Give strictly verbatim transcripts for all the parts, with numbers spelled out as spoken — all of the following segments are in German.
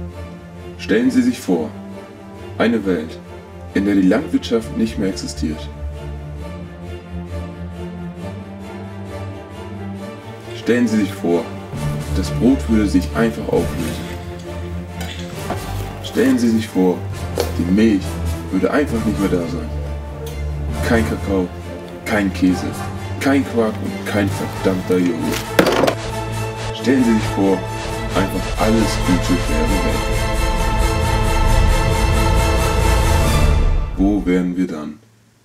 Stellen Sie sich vor, eine Welt, in der die Landwirtschaft nicht mehr existiert. Stellen Sie sich vor, das Brot würde sich einfach auflösen. Stellen Sie sich vor, die Milch würde einfach nicht mehr da sein. Kein Kakao, kein Käse, kein Quark und kein verdammter Joghurt. Stellen Sie sich vor, einfach alles Gute wäre weg. Wo wären wir dann?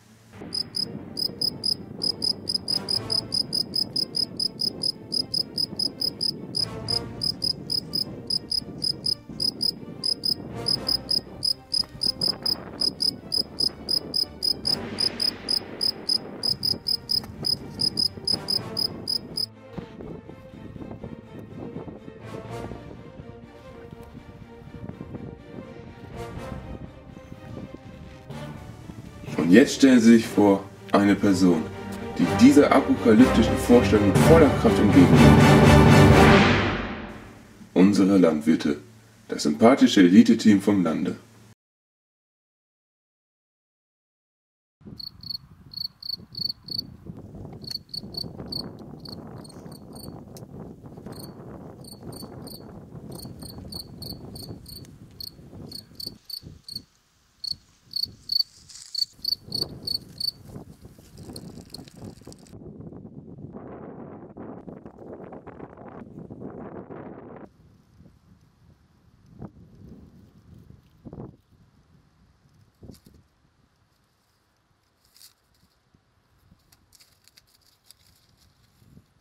Und jetzt stellen Sie sich vor, eine Person, die dieser apokalyptischen Vorstellung mit voller Kraft entgegenwirkt. Unsere Landwirte, das sympathische Elite-Team vom Lande.